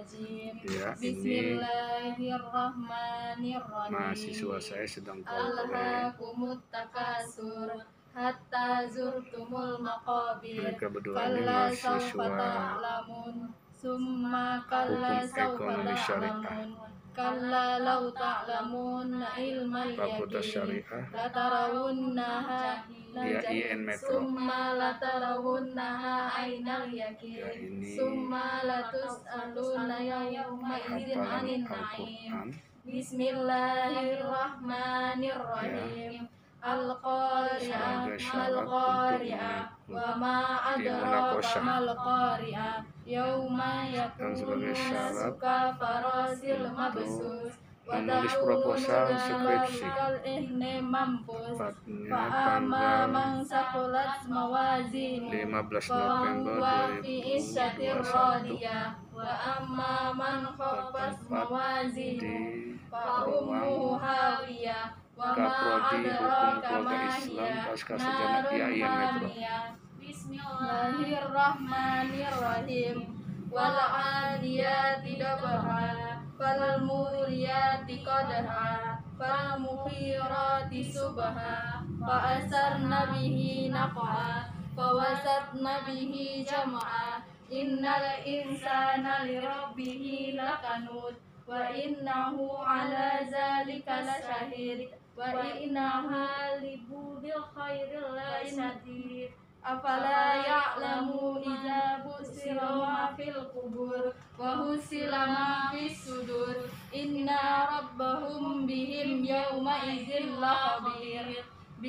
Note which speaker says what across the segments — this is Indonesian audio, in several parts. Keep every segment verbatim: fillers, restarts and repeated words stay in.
Speaker 1: rajim.
Speaker 2: Ya,
Speaker 1: Bismillahirrahmanirrahim.
Speaker 2: mahasiswa saya sedang kontrol.
Speaker 1: Alhaakumut takasur hatta zurtumul maqabir.
Speaker 2: Mereka berdua ini
Speaker 1: Kalla
Speaker 2: mahasiswa
Speaker 1: sawfa ta'lamun summa kalla
Speaker 2: hukum
Speaker 1: sawfa
Speaker 2: ekonomi syariah,
Speaker 1: ta'lamun kalla law ta'lamun ilmal
Speaker 2: Fakultas
Speaker 1: yaqin
Speaker 2: Syariah,
Speaker 1: latarawunnaha
Speaker 2: ya I N Metro.
Speaker 1: summa latarawunnaha ainal yaqin
Speaker 2: Ya, ini
Speaker 1: summa latus'aluna yawma idzin
Speaker 2: hafalan
Speaker 1: anin na'im.
Speaker 2: Al-Quran.
Speaker 1: Bismillahirrahmanirrahim. Al-Qari'ah,
Speaker 2: Sebagai syarat
Speaker 1: Al-Qari'ah,
Speaker 2: untuk
Speaker 1: wa ma adraka
Speaker 2: munakosah.
Speaker 1: mal Qari'ah, yauma
Speaker 2: Dan sebagai
Speaker 1: yakunu
Speaker 2: syarat
Speaker 1: suka farasil
Speaker 2: untuk
Speaker 1: mabsus, wa
Speaker 2: menulis
Speaker 1: ta'unu
Speaker 2: proposal skripsi.
Speaker 1: dalikal ihne mampus,
Speaker 2: Tepatnya
Speaker 1: fa amma
Speaker 2: tanggal
Speaker 1: man saqulat mawazinu
Speaker 2: lima belas
Speaker 1: fa
Speaker 2: November
Speaker 1: huwa
Speaker 2: dua
Speaker 1: fi
Speaker 2: ribu
Speaker 1: isyatir
Speaker 2: dua puluh satu
Speaker 1: radiyah, wa amma man khaffat mawazinu
Speaker 2: di
Speaker 1: fa ummuhu hawiyah, wa ma
Speaker 2: Kaprodi Hukum
Speaker 1: adraka
Speaker 2: Keluarga
Speaker 1: ma
Speaker 2: Islam
Speaker 1: hiya
Speaker 2: Pasca Sejarah I A I N Metro.
Speaker 1: Bismillahirrahmanirrahim. Wal 'adiyati dabha fal muriyati qadha fal mukhirati subha fa asarna bihi naq'a fa wasatna bihi jam'a innal insana lirabbihi lakanud wa innahu ala zalika lasyahid wa innahu libudil khairil lasyadid. Afala ya'lamu idza busira ma fil qubur wa husila ma fis sudur inna rabbahum bihim yawma idzin lakhabir.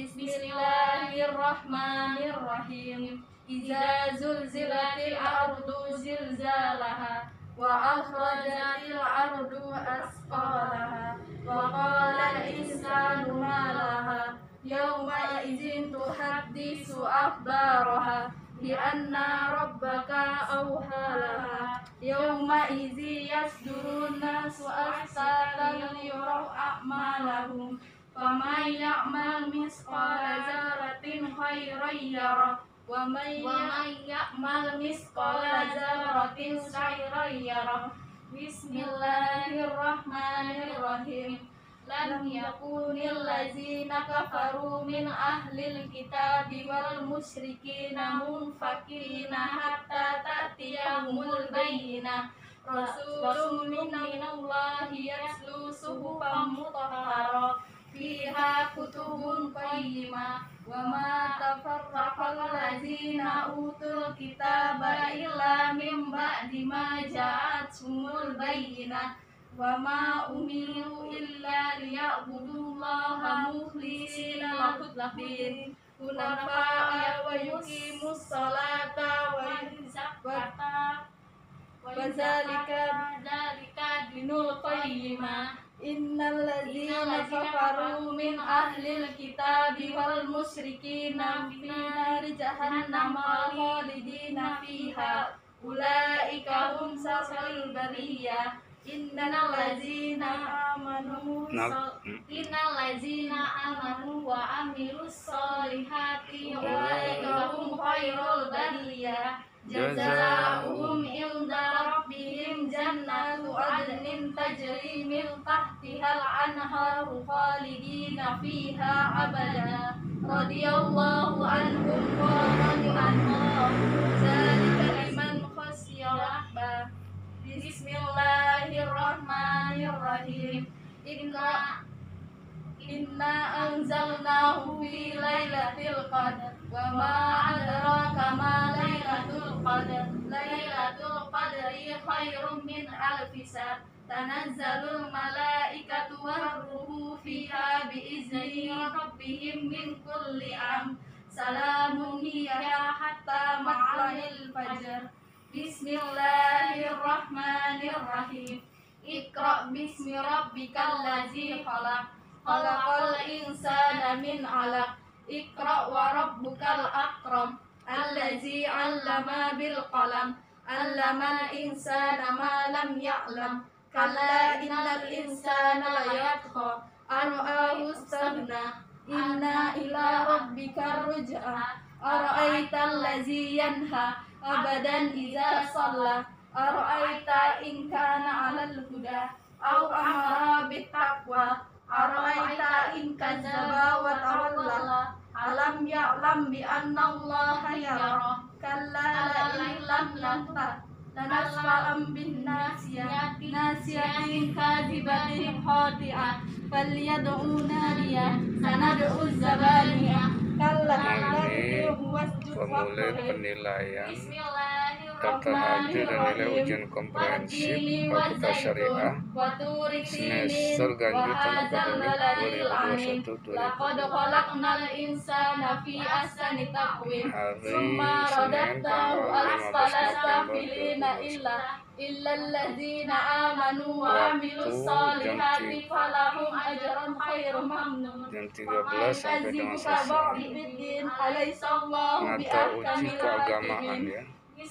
Speaker 1: Bismillahirrahmanirrahim. Idza zulzilatil ardu zilzalaha wa akhrajatil ardu asqalaha wa qala al insanu ma laha yawma idzin tuhaddisu akhbaraha bi anna rabbaka awhalaha yawma idzi yasdurun nasu asqatan liyuraw a'malahum faman ya'mal misqala dzarratin khairan yarah wa man ya'mal misqala dzarratin syarran yarah. Bismillahirrahmanirrahim. Lam yakunil ladzina kafaru min ahlil kitabi wal musyrikina munfakina hatta ta'tiyahumul bayyinah. Rasulun minallahi yatlu suhufan mutahharah fiha kutubun qayyimah wa ma tafarraqal ladzina utul kitaba illa min ba'di ma ja'atuhumul bayyinah wa ma umiru illa liya'budullaha mukhlishina lahud-din hunafa'a wa yuqimus salata wa yuzakata wa zalika dzalika dinul qayyimah. Innal ladzina kafaru min ahlil kitabi wal musyrikina fi nari jahannam khalidina fiha ulaika hum syarrul bariyah. Innal ladzina amanu innal ladzina amanu wa amilus solihati ulaika hum khairul bariyah. Jazaa'uhum inda rabbihim jannatu adnin tajri min tahtihal anharu khalidina fiha abada radiyallahu anhum wa radu anhum zalika liman khashiya rabbah. Bismillahirrahmanirrahim. Inna Inna anzalnahu fi lailatul qadr wa ma adraka ma lailatul qadr. Lailatul qadri khairum min alfi shahr. Tanazzalul malaikatu war-ruhu fiha biizni rabbihim min kulli am. Salamun hiya hatta matla'il fajr. Bismillahirrahmanirrahim. Iqra bismi rabbikal ladzi khalaq. Khalaqal insana min 'alaq. Iqra wa rabbukal akram. Allazi 'allama bil qalam. 'Allamal insana ma lam ya'lam. Kalla innal insana la yatgha. Ara'ahu istaghna. Inna ila rabbika ruj'a. Ara'aital ladzi yanha abadan idza shalla. Ara'aita in kana الهدى أو أمر بالتقوى أرأيت إن كذب وتولى ألم يعلم بأن الله يرى كلا لئن لم ينته لنسفعا بالناصية ناصية كاذبة خاطئة فليدع ناديه سندع الزبانية كلا لا تطعه واسجد
Speaker 2: Formulir
Speaker 1: واقترب.
Speaker 2: penilaian
Speaker 1: Bismillahirrahmanirrahim.
Speaker 2: daftar hadir dan nilai ujian komprehensif Fakultas Syariah semester lanjutan akademik dua ribu dua puluh satu dua ribu dua puluh dua.
Speaker 1: Laqad khalaqnal insana fi ahsani taqwim.
Speaker 2: Hari
Speaker 1: Summa
Speaker 2: Senin
Speaker 1: radadnahu
Speaker 2: tanggal lima belas
Speaker 1: asfala
Speaker 2: November dua
Speaker 1: safilina
Speaker 2: ribu dua puluh
Speaker 1: illa
Speaker 2: satu.
Speaker 1: illa alladzina amanu wa
Speaker 2: Waktu
Speaker 1: amilus
Speaker 2: jam
Speaker 1: solihati
Speaker 2: tiga-
Speaker 1: falahum ajran khairum mamnun.
Speaker 2: Jam tiga belas sampai dengan selesai. Mata uji keagamaan ya.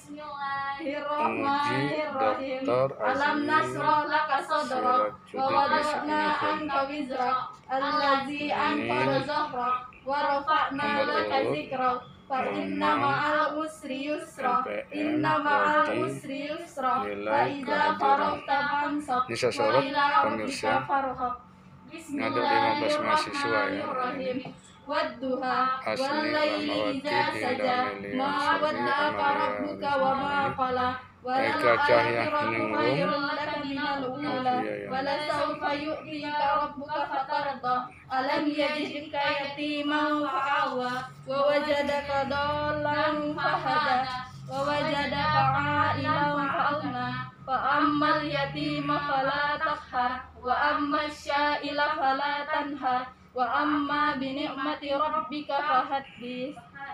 Speaker 1: Bismillahirrahmanirrahim.
Speaker 2: Doktor
Speaker 1: Alam
Speaker 2: Azmi
Speaker 1: nasrah laka sadrak wa wada'na anka wizrak allazi anqadha zahrak wa rafa'na laka zikrak fa inna ma'al usri yusra inna ma'al usri yusra fa idza faragta fansab
Speaker 2: Ini saya sorot,
Speaker 1: wa ila
Speaker 2: pemirsa.
Speaker 1: rabbika farghab.
Speaker 2: Ada lima belas mahasiswa ya.
Speaker 1: Bismillahirrahmanirrahim. Wadduha
Speaker 2: Asli
Speaker 1: wallaili
Speaker 2: Rahmawati
Speaker 1: idza saja
Speaker 2: Dinda
Speaker 1: ma
Speaker 2: Melia
Speaker 1: wadda'aka
Speaker 2: Amalia
Speaker 1: rabbuka wa ma qala
Speaker 2: Eka Cahya
Speaker 1: walal
Speaker 2: Ningrum.
Speaker 1: khairun laka minal ula
Speaker 2: Iya, iya.
Speaker 1: wala sawfa yu'tika rabbuka fatarda alam yajidka yatiman fa'awa wa wajadaka dhallan fahada wa wajadaka 'ailan fa'agna fa ammal yatima fala taqhar wa ammal sya'ila fala tanhar wa amma bi ni'mati rabbika fahaddits.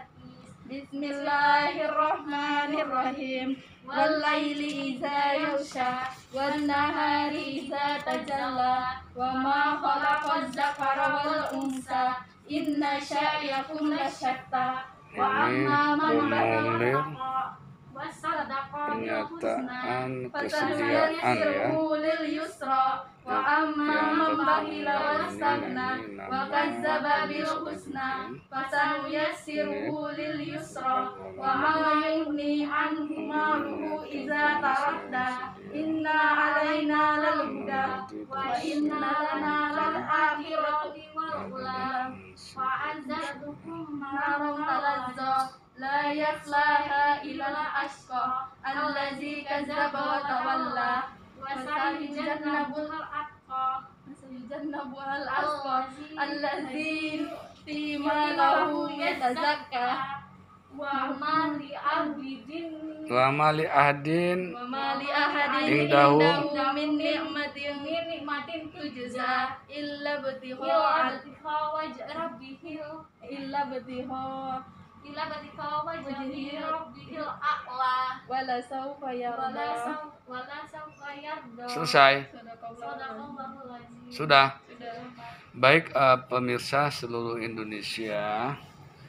Speaker 1: Bismillahirrahmanirrahim. Wallaili idza yaghsha wan nahari idza tajalla wa ma khalaqaz zakara wal unsa inna sa'yakum lasyatta wa amma man
Speaker 2: formulir
Speaker 1: wasaddaqa
Speaker 2: pernyataan kesediaan ya.
Speaker 1: lil yusra wa amma man bakhila wastaghna wa kazzaba bil husna fasanuyassiruhu lil yusra wa ma yughni anhu maluhu idza taradda inna alaina lal huda wa inna lana lal akhirati wal ula wa azzadukum naran talazza la yaslaha ilal ashqa allazi kazzaba wa tawalla wa sayujannabul atqa sayujannabul atqa allazi fi malahu yatazakka wa ma li abidin
Speaker 2: Wa mali ahdin
Speaker 1: wa ma li ahadin
Speaker 2: Indahu.
Speaker 1: indahu min ni'matin min ni'matin tujza illa btigha wajh rabbihil illa btigha illa btigha wajhi rabbihil a'la wala sawfa yarda wala sawfa yarda.
Speaker 2: Selesai.
Speaker 1: Sadaqallahul azim.
Speaker 2: Sudah.
Speaker 1: Sudah.
Speaker 2: Baik eh, pemirsa seluruh Indonesia,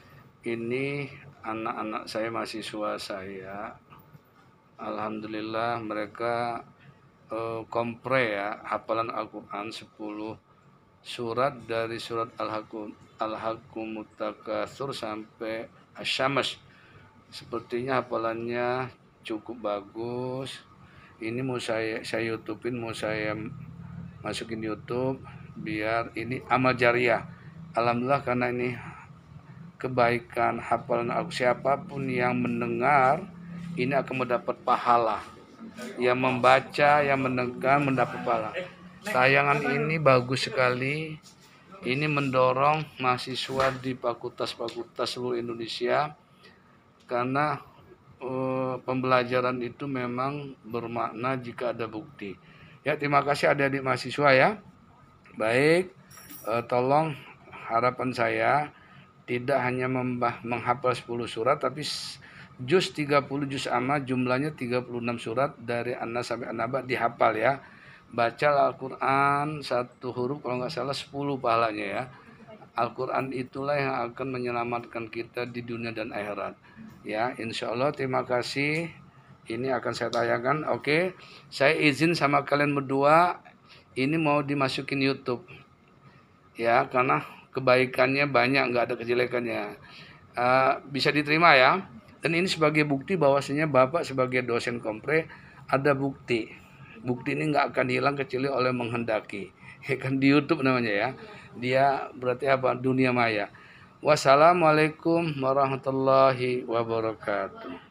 Speaker 2: ini anak-anak saya, mahasiswa saya, alhamdulillah mereka eh, kompre ya, hafalan Al-Quran sepuluh surat dari surat Al-Hakum Al-Hakumut Takatsur sampai Asy-Syams. Sepertinya hafalannya cukup bagus. Ini mau saya saya YouTubein, mau saya masukin YouTube biar ini amal jariah. Alhamdulillah karena ini kebaikan hafalan aku, siapapun yang mendengar ini akan mendapat pahala. Yang membaca, yang mendengar mendapat pahala. Tayangan ini bagus sekali. Ini mendorong mahasiswa di fakultas-fakultas seluruh Indonesia karena uh, pembelajaran itu memang bermakna jika ada bukti. Ya, terima kasih adik-adik mahasiswa ya. Baik, uh, tolong harapan saya tidak hanya membah, menghafal sepuluh surat tapi juz tiga puluh juz amma, jumlahnya tiga puluh enam surat dari An-Nas sampai An-Naba dihafal ya. Baca Al-Quran satu huruf kalau nggak salah sepuluh pahalanya ya. Al-Quran itulah yang akan menyelamatkan kita di dunia dan akhirat ya. Insya Allah, terima kasih. Ini akan saya tayangkan. Oke, saya izin sama kalian berdua, ini mau dimasukin YouTube ya, karena kebaikannya banyak, nggak ada kejelekannya. Uh, bisa diterima ya. Dan ini sebagai bukti bahwasanya Bapak sebagai dosen kompre ada bukti Bukti ini nggak akan hilang kecuali oleh menghendaki. Ya kan di YouTube namanya ya. Dia berarti apa? Dunia maya. Wassalamualaikum warahmatullahi wabarakatuh.